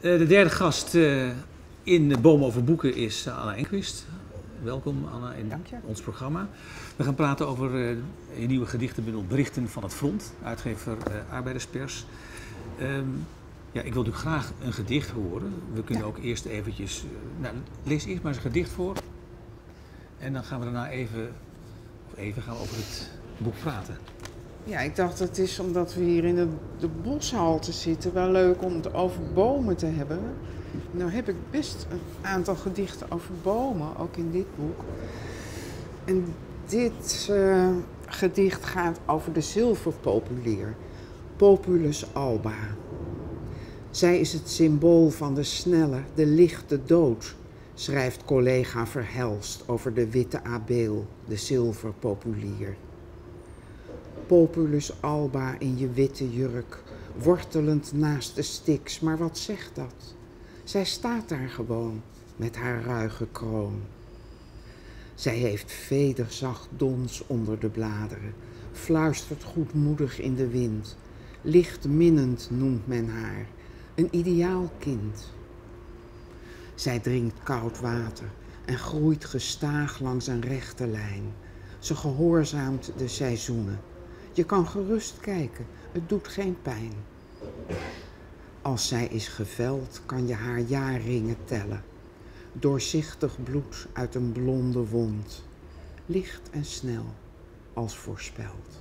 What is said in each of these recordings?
De derde gast in Boom over Boeken is Anna Enquist. Welkom Anna in ons programma. We gaan praten over je nieuwe gedichtenbundel Berichten van het Front, uitgever Arbeiderspers. Ja, ik wil natuurlijk graag een gedicht horen. We kunnen ook eerst eventjes... lees eerst maar eens een gedicht voor. En dan gaan we daarna even gaan we over het boek praten. Ja, ik dacht het is omdat we hier in de boshalte zitten wel leuk om het over bomen te hebben. Nou heb ik best een aantal gedichten over bomen, ook in dit boek. En dit gedicht gaat over de zilverpopulier, Populus alba. Zij is het symbool van de snelle, de lichte dood, schrijft collega Verhelst over de witte abeel, de zilverpopulier. Populus alba in je witte jurk, wortelend naast de Styx, maar wat zegt dat? Zij staat daar gewoon, met haar ruige kroon. Zij heeft vederzacht dons onder de bladeren, fluistert goedmoedig in de wind. Lichtminnend noemt men haar, een ideaal kind. Zij drinkt koud water en groeit gestaag langs een rechte lijn. Ze gehoorzaamt de seizoenen. Je kan gerust kijken, het doet geen pijn. Als zij is geveld, kan je haar jaarringen tellen. Doorzichtig bloed uit een blonde wond. Licht en snel, als voorspeld.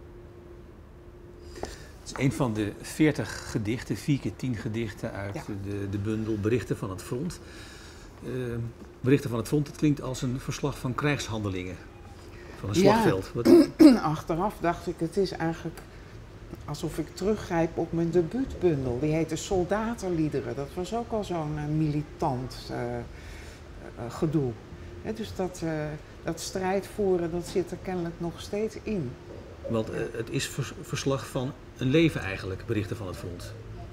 Het is een van de 40 gedichten, 4 keer 10 gedichten uit de bundel Berichten van het Front. Berichten van het Front, het klinkt als een verslag van krijgshandelingen. Van een slagveld. Ja. Achteraf dacht ik, het is eigenlijk alsof ik teruggrijp op mijn debuutbundel. Die heette Soldatenliederen. Dat was ook al zo'n militant gedoe. Dus dat strijd voeren, dat zit er kennelijk nog steeds in. Want het is verslag van een leven eigenlijk, Berichten van het Front.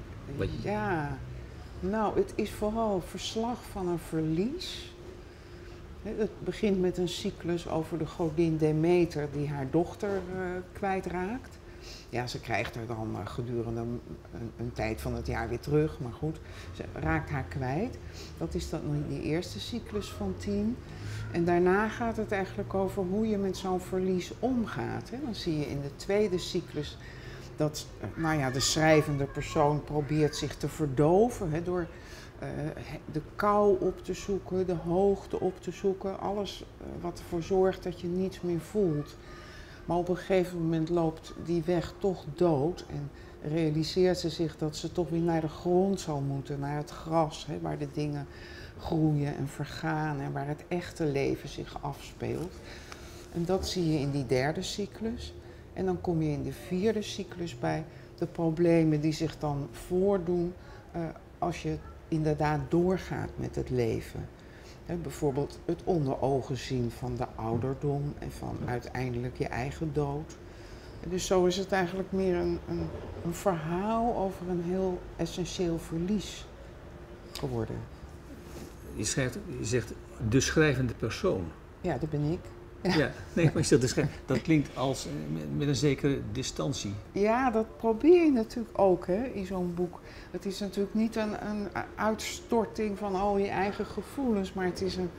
Ja, nou het is vooral verslag van een verlies. Het begint met een cyclus over de godin Demeter die haar dochter kwijtraakt. Ja, ze krijgt haar dan gedurende een tijd van het jaar weer terug, maar goed, ze raakt haar kwijt. Dat is dan die eerste cyclus van 10. En daarna gaat het eigenlijk over hoe je met zo'n verlies omgaat. Dan zie je in de tweede cyclus dat de schrijvende persoon probeert zich te verdoven door de kou op te zoeken, de hoogte op te zoeken. Alles wat ervoor zorgt dat je niets meer voelt. Maar op een gegeven moment loopt die weg toch dood en realiseert ze zich dat ze toch weer naar de grond zal moeten, naar het gras, waar de dingen groeien en vergaan en waar het echte leven zich afspeelt. En dat zie je in die derde cyclus. En dan kom je in de vierde cyclus bij de problemen die zich dan voordoen als je inderdaad doorgaat met het leven. Bijvoorbeeld het onder ogen zien van de ouderdom en van uiteindelijk je eigen dood. Dus zo is het eigenlijk meer een verhaal over een heel essentieel verlies geworden. Je zegt de schrijvende persoon. Ja, dat ben ik. Ja, nee, maar je zegt de dat klinkt als met een zekere distantie. Ja, dat probeer je natuurlijk ook in zo'n boek. Het is natuurlijk niet een uitstorting van al je eigen gevoelens, maar het is een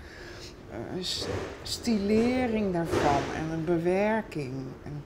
stilering daarvan en een bewerking. En,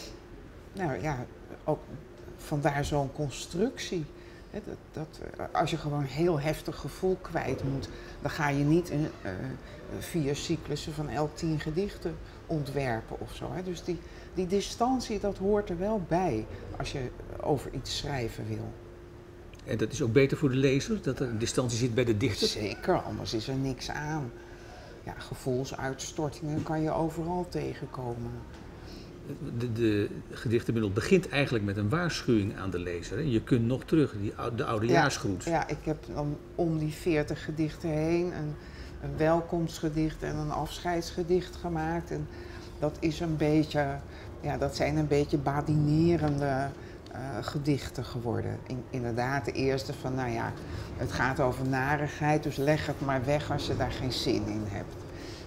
ook vandaar zo'n constructie. Als je gewoon een heel heftig gevoel kwijt moet, dan ga je niet 4 cyclussen van elk 10 gedichten ontwerpen of zo. Dus die distantie, dat hoort er wel bij als je over iets schrijven wil. En dat is ook beter voor de lezer, dat er een distantie zit bij de dichter? Zeker, anders is er niks aan. Ja, gevoelsuitstortingen kan je overal tegenkomen. De gedichtenbundel begint eigenlijk met een waarschuwing aan de lezer. Hè? Je kunt nog terug, de oudejaarsgroet. Ja, ik heb dan om die 40 gedichten heen een welkomstgedicht en een afscheidsgedicht gemaakt. En dat is dat zijn een beetje badinerende gedichten geworden. Inderdaad, de eerste van, het gaat over narigheid, dus leg het maar weg als je daar geen zin in hebt.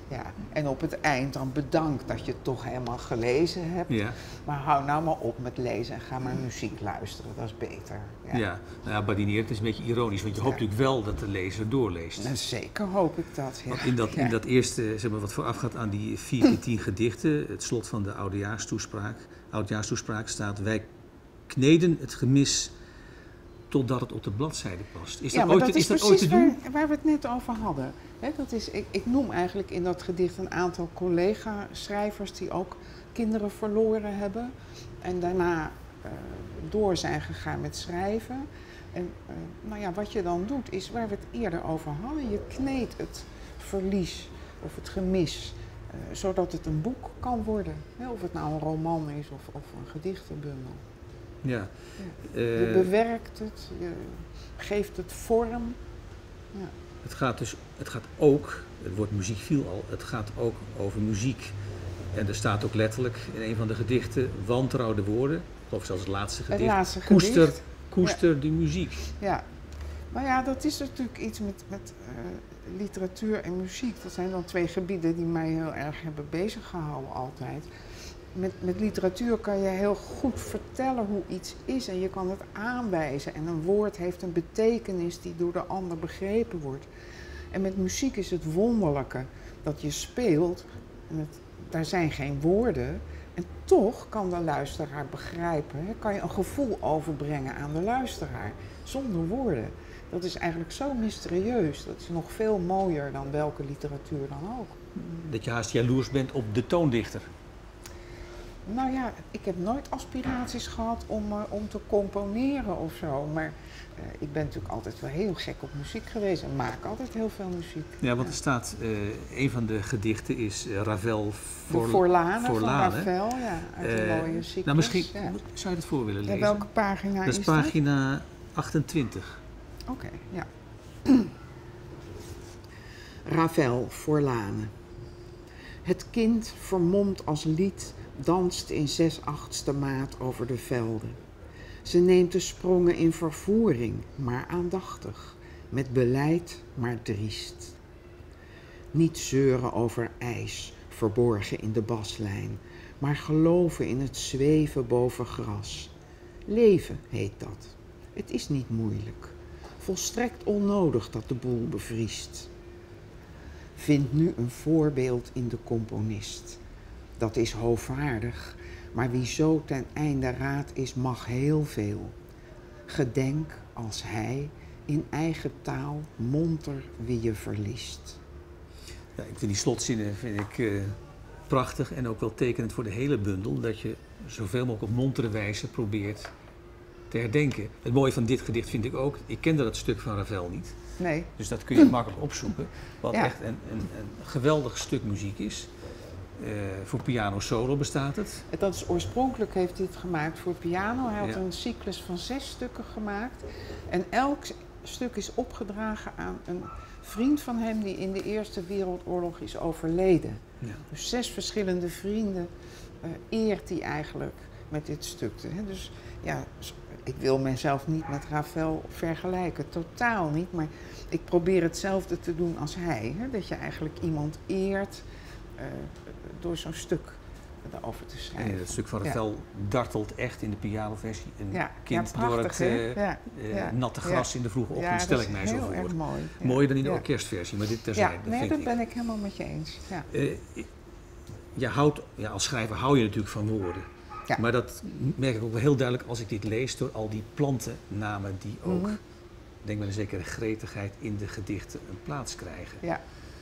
Ja, en op het eind dan bedankt dat je het toch helemaal gelezen hebt. Ja. Maar hou nou maar op met lezen en ga maar muziek luisteren, dat is beter. Ja, Nou ja, badineert is een beetje ironisch, want je hoopt natuurlijk wel dat de lezer doorleest. Nou, zeker hoop ik dat. Ja. Want in dat eerste, zeg maar, wat voorafgaat aan die 14 gedichten, het slot van de oudjaarstoespraak staat: wij kneden het gemis totdat het op de bladzijde past. Is dat ooit te doen? Waar we het net over hadden. He, dat is, ik noem eigenlijk in dat gedicht een aantal collega-schrijvers die ook kinderen verloren hebben. En daarna door zijn gegaan met schrijven. En nou ja, wat je dan doet is waar we het eerder over hadden. Je kneedt het verlies of het gemis. Zodat het een boek kan worden. He, of het nou een roman is of een gedichtenbundel. Ja. Je bewerkt het, je geeft het vorm. Ja. Het gaat ook, het woord muziek viel al, het gaat ook over muziek. En er staat ook letterlijk in een van de gedichten: wantrouw de woorden, of zelfs het laatste gedicht. Het laatste gedicht. Koester die muziek. Ja, maar ja, dat is natuurlijk iets met literatuur en muziek. Dat zijn dan twee gebieden die mij heel erg hebben bezig gehouden altijd. Met literatuur kan je heel goed vertellen hoe iets is en je kan het aanwijzen. En een woord heeft een betekenis die door de ander begrepen wordt. En met muziek is het wonderlijke dat je speelt, en daar zijn geen woorden. En toch kan de luisteraar begrijpen, kan je een gevoel overbrengen aan de luisteraar, zonder woorden. Dat is eigenlijk zo mysterieus, dat is nog veel mooier dan welke literatuur dan ook. Dat je haast jaloers bent op de toondichter. Nou ja, ik heb nooit aspiraties gehad om te componeren of zo, maar ik ben natuurlijk altijd wel heel gek op muziek geweest en maak altijd heel veel muziek. Ja, want er staat, een van de gedichten is Ravel Forlane van Ravel, ja, uit een mooie cyclus. Nou, misschien zou je het voor willen lezen. Welke pagina is dat? Dat is pagina 28. Oké, ja. Ravel, Forlane. Het kind, vermomd als lied, danst in 6/8 maat over de velden. Ze neemt de sprongen in vervoering, maar aandachtig, met beleid, maar driest. Niet zeuren over ijs, verborgen in de baslijn, maar geloven in het zweven boven gras. Leven heet dat. Het is niet moeilijk. Volstrekt onnodig dat de boel bevriest. Vind nu een voorbeeld in de componist. Dat is hoogwaardig, maar wie zo ten einde raad is, mag heel veel. Gedenk als hij in eigen taal monter wie je verliest. Ja, ik vind die slotzinnen prachtig en ook wel tekenend voor de hele bundel. Dat je zoveel mogelijk op montere wijze probeert te herdenken. Het mooie van dit gedicht vind ik ook, ik kende dat stuk van Ravel niet. Nee. Dus dat kun je makkelijk opzoeken. Wat echt een geweldig stuk muziek is. Voor piano solo bestaat het. Dat is oorspronkelijk heeft hij het gemaakt voor piano. Hij had een cyclus van 6 stukken gemaakt. En elk stuk is opgedragen aan een vriend van hem die in de Eerste Wereldoorlog is overleden. Ja. Dus 6 verschillende vrienden eert hij eigenlijk met dit stuk. Dus ja, ik wil mezelf niet met Ravel vergelijken, totaal niet. Maar ik probeer hetzelfde te doen als hij. Dat je eigenlijk iemand eert door zo'n stuk erover te schrijven. En dat stuk van Ravel dartelt echt in de pianoversie. Een kind prachtig, door het natte gras in de vroege ochtend, stel ik mij zo voor. Heel erg mooi. Mooier dan in de orkestversie, maar dit terzijde. Ja, dat ben ik helemaal met je eens. Ja. Als schrijver hou je natuurlijk van woorden. Ja. Maar dat merk ik ook wel heel duidelijk als ik dit lees door al die plantennamen die ook, denk met een zekere gretigheid, in de gedichten een plaats krijgen. Ja.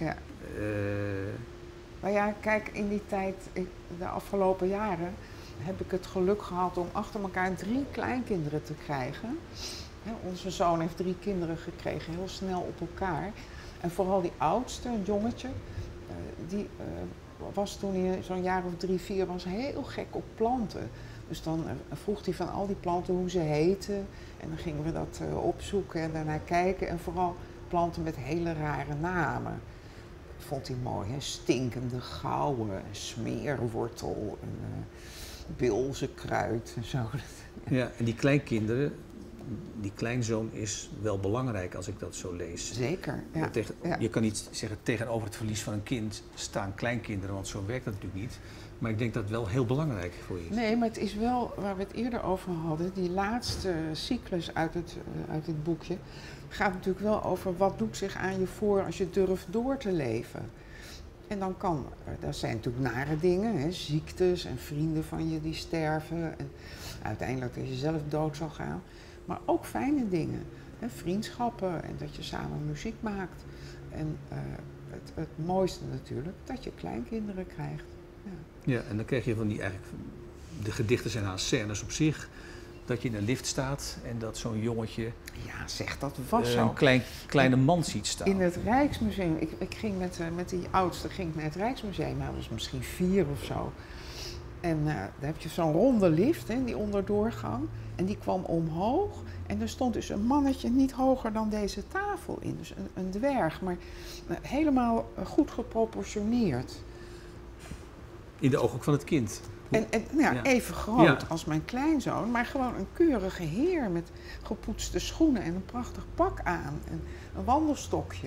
Maar ja, kijk, in die tijd, de afgelopen jaren, heb ik het geluk gehad om achter elkaar 3 kleinkinderen te krijgen. Onze zoon heeft 3 kinderen gekregen, heel snel op elkaar. En vooral die oudste, een jongetje, die was toen hij zo'n jaar of 3, 4 was heel gek op planten. Dus dan vroeg hij van al die planten hoe ze heten. En dan gingen we dat opzoeken en daarnaar kijken. En vooral planten met hele rare namen. Vond hij mooi, hè? Stinkende gouwen, smeerwortel, bilzekruid en zo. Ja, en die kleinkinderen, die kleinzoon is wel belangrijk als ik dat zo lees. Zeker, ja. Je kan niet zeggen tegenover het verlies van een kind staan kleinkinderen, want zo werkt dat natuurlijk niet. Maar ik denk dat het wel heel belangrijk voor je is. Nee, maar het is wel, waar we het eerder over hadden, die laatste cyclus uit het boekje, gaat natuurlijk wel over wat doet zich aan je voor als je durft door te leven. En dan dat zijn natuurlijk nare dingen, hè, ziektes en vrienden van je die sterven en uiteindelijk dat je zelf dood zal gaan. Maar ook fijne dingen, hè, vriendschappen en dat je samen muziek maakt. En het mooiste natuurlijk, dat je kleinkinderen krijgt. Ja, en dan krijg je van de gedichten zijn haast scènes op zich. Dat je in een lift staat en dat zo'n jongetje ja, zeg, dat was zo. Een kleine man ziet staan. In het Rijksmuseum, ik ging met die oudste naar het Rijksmuseum, hij was misschien 4 of zo. En daar heb je zo'n ronde lift, hè, die onderdoorgang. En die kwam omhoog en er stond dus een mannetje niet hoger dan deze tafel in. Dus een dwerg, maar helemaal goed geproportioneerd. In de ogen ook van het kind. En even groot als mijn kleinzoon, maar gewoon een keurige heer met gepoetste schoenen en een prachtig pak aan en een wandelstokje.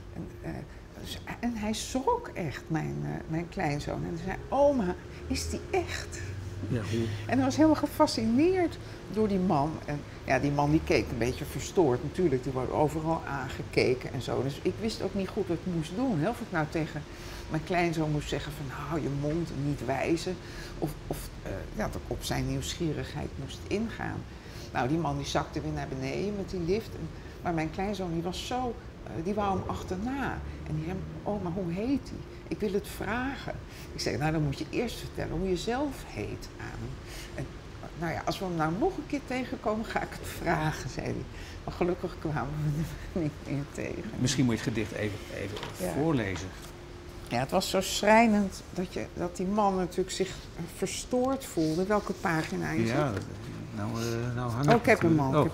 En hij schrok echt, mijn kleinzoon. En hij zei, oma, is die echt? Ja, hoe? En hij was helemaal gefascineerd door die man. En ja, die man die keek een beetje verstoord natuurlijk, die wordt overal aangekeken en zo. Dus ik wist ook niet goed wat ik moest doen. Of ik nou tegen mijn kleinzoon moest zeggen van hou je mond en niet wijzen. Of dat ik op zijn nieuwsgierigheid moest ingaan. Nou, die man die zakte weer naar beneden met die lift. Maar mijn kleinzoon die was zo, die wou hem achterna. En die zei, oh, maar hoe heet hij? Ik wil het vragen. Ik zei, nou dan moet je eerst vertellen hoe je zelf heet aan hem. En nou ja, als we hem nou nog een keer tegenkomen, ga ik het vragen, zei hij. Maar gelukkig kwamen we er niet meer tegen. Misschien moet je het gedicht even voorlezen. Ja, het was zo schrijnend dat die man natuurlijk zich verstoord voelde. Welke pagina is het? Ja, nou hangt het. Ik heb hem al.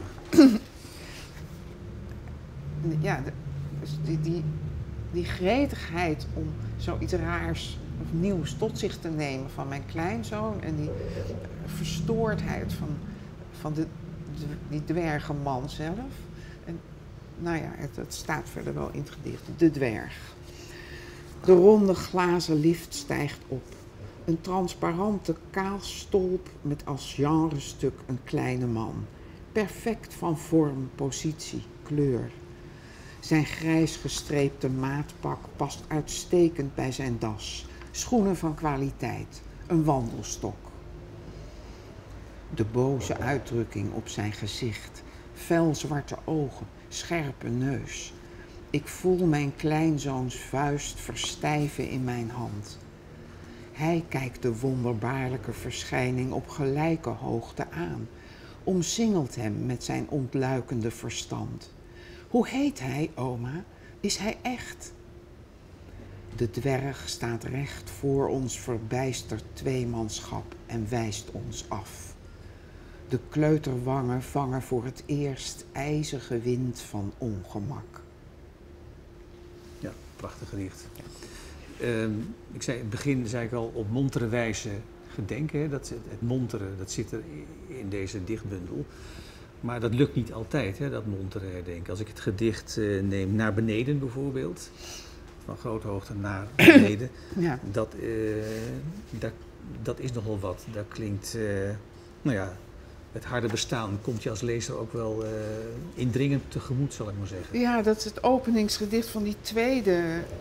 Ja, dus die gretigheid om zoiets raars of nieuws tot zich te nemen van mijn kleinzoon. En die verstoordheid van die dwergenman zelf. En nou ja, het staat verder wel in het gedicht. De dwerg. De ronde glazen lift stijgt op. Een transparante kaalstolp met als genrestuk een kleine man. Perfect van vorm, positie, kleur. Zijn grijs gestreepte maatpak past uitstekend bij zijn das. Schoenen van kwaliteit, een wandelstok. De boze uitdrukking op zijn gezicht, felzwarte ogen, scherpe neus. Ik voel mijn kleinzoons vuist verstijven in mijn hand. Hij kijkt de wonderbaarlijke verschijning op gelijke hoogte aan, omsingelt hem met zijn ontluikende verstand. Hoe heet hij, oma? Is hij echt? De dwerg staat recht voor ons verbijsterd tweemanschap en wijst ons af. De kleuterwangen vangen voor het eerst ijzige wind van ongemak. Ja, prachtig gedicht. Ik zei in het begin al op montere wijze gedenken. Hè? Het monteren, dat zit er in deze dichtbundel. Maar dat lukt niet altijd, hè, dat montere herdenken. Als ik het gedicht neem Naar beneden bijvoorbeeld, van grote hoogte naar beneden, Ja. Dat is nogal wat. Dat klinkt, het harde bestaan komt je als lezer ook wel indringend tegemoet, zal ik maar zeggen. Ja, dat is het openingsgedicht van die tweede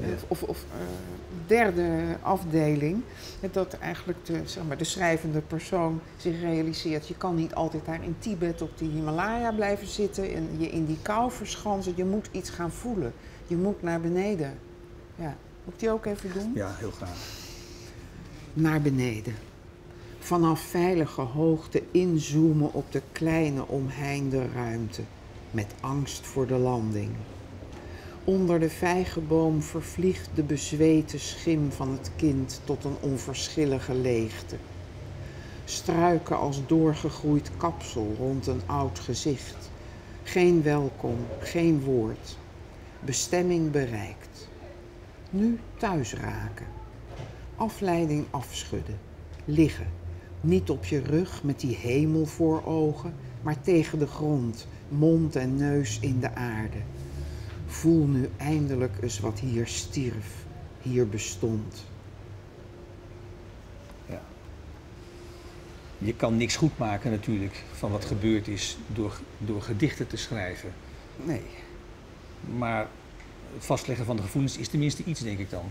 derde afdeling. Dat eigenlijk de schrijvende persoon zich realiseert, je kan niet altijd daar in Tibet op die Himalaya blijven zitten en je in die kou verschansen. Je moet iets gaan voelen. Je moet naar beneden. Ja, moet ik die ook even doen? Ja, heel graag. Naar beneden. Vanaf veilige hoogte inzoomen op de kleine omheinde ruimte, met angst voor de landing. Onder de vijgenboom vervliegt de bezweten schim van het kind tot een onverschillige leegte. Struiken als doorgegroeid kapsel rond een oud gezicht. Geen welkom, geen woord. Bestemming bereikt. Nu thuis raken. Afleiding afschudden. Liggen. Niet op je rug met die hemel voor ogen, maar tegen de grond, mond en neus in de aarde. Voel nu eindelijk eens wat hier stierf, hier bestond. Ja. Je kan niks goed maken natuurlijk van wat gebeurd is door gedichten te schrijven. Nee. Maar het vastleggen van de gevoelens is tenminste iets, denk ik dan.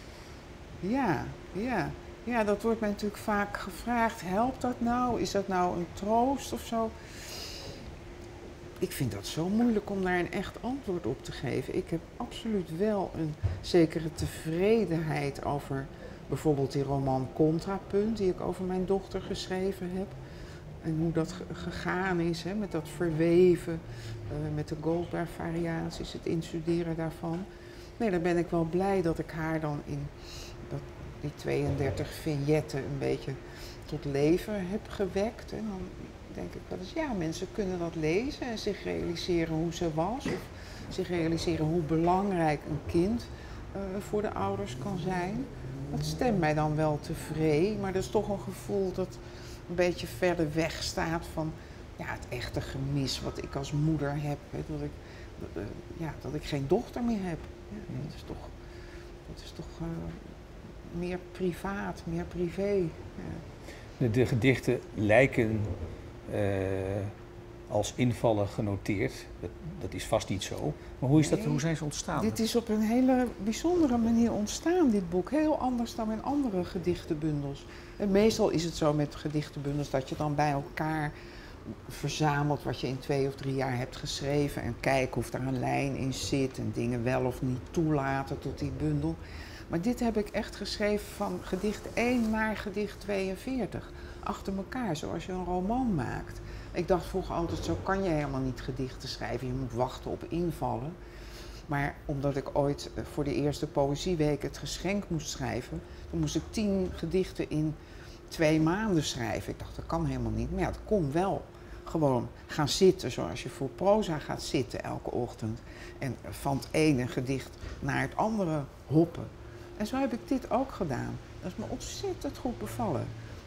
Ja, dat wordt mij natuurlijk vaak gevraagd. Helpt dat nou? Is dat nou een troost of zo? Ik vind dat zo moeilijk om daar een echt antwoord op te geven. Ik heb absoluut wel een zekere tevredenheid over bijvoorbeeld die roman Contrapunt, die ik over mijn dochter geschreven heb. En hoe dat gegaan is, hè, met dat verweven, met de Goldberg-variaties, het instuderen daarvan. Nee, dan ben ik wel blij dat ik haar dan in die 32 vignetten een beetje tot leven heb gewekt. En dan denk ik wel eens, ja, mensen kunnen dat lezen en zich realiseren hoe ze was. Of zich realiseren hoe belangrijk een kind voor de ouders kan zijn. Dat stemt mij dan wel tevreden, maar dat is toch een gevoel dat een beetje verder weg staat van het echte gemis wat ik als moeder heb. Hè, dat ik geen dochter meer heb. Ja, dat is toch meer privaat, meer privé. Ja. De gedichten lijken als invallen genoteerd. Dat is vast niet zo. Maar hoe zijn ze ontstaan? Dit is op een hele bijzondere manier ontstaan, dit boek. Heel anders dan in andere gedichtenbundels. En meestal is het zo met gedichtenbundels dat je dan bij elkaar verzamelt wat je in 2 of 3 jaar hebt geschreven en kijken of daar een lijn in zit en dingen wel of niet toelaten tot die bundel. Maar dit heb ik echt geschreven van gedicht 1 naar gedicht 42. Achter elkaar, zoals je een roman maakt. Ik dacht vroeger altijd, zo kan je helemaal niet gedichten schrijven. Je moet wachten op invallen. Maar omdat ik ooit voor de eerste poëzieweek het geschenk moest schrijven, dan moest ik 10 gedichten in 2 maanden schrijven. Ik dacht, dat kan helemaal niet. Maar ja, het kon wel. Gewoon gaan zitten zoals je voor proza gaat zitten elke ochtend. En van het ene gedicht naar het andere hoppen. En zo heb ik dit ook gedaan. Dat is me ontzettend goed bevallen.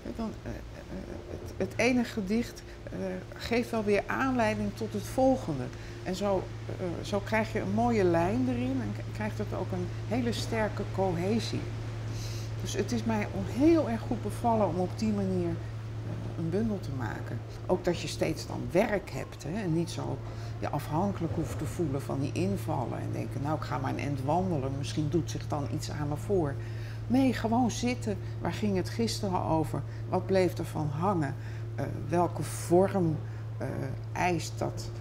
Het ene gedicht geeft wel weer aanleiding tot het volgende. En zo krijg je een mooie lijn erin en krijgt het ook een hele sterke cohesie. Dus het is mij heel erg goed bevallen om op die manier een bundel te maken. Ook dat je steeds dan werk hebt, hè, en niet zo je afhankelijk hoeft te voelen van die invallen. En denken, nou ik ga maar een end wandelen, misschien doet zich dan iets aan me voor. Nee, gewoon zitten. Waar ging het gisteren over? Wat bleef er van hangen? Welke vorm eist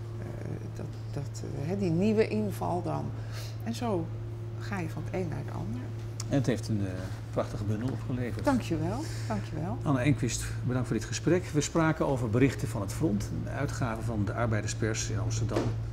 die nieuwe inval dan? En zo ga je van het een naar het ander. En het heeft een prachtige bundel opgeleverd. Dankjewel, dankjewel. Anna Enquist, bedankt voor dit gesprek. We spraken over Berichten van het Front, een uitgave van de Arbeiderspers in Amsterdam.